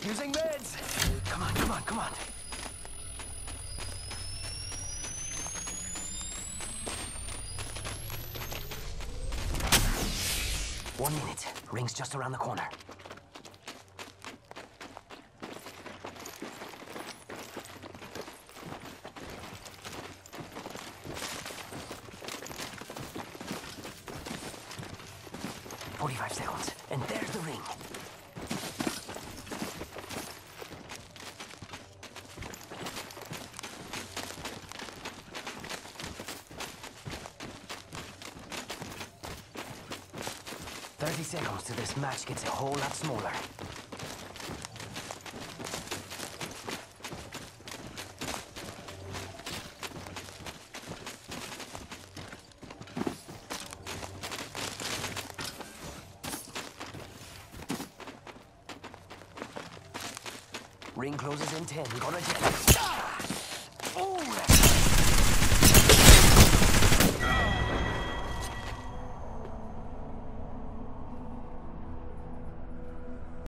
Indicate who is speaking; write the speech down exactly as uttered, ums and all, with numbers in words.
Speaker 1: Using meds. Come on, come on, come on. One minute. Ring's just around the corner. Forty-five seconds, and there's the ring. Thirty seconds till this match gets a whole lot smaller. Ring closes in ten. Gonna jet. Ah! Oh,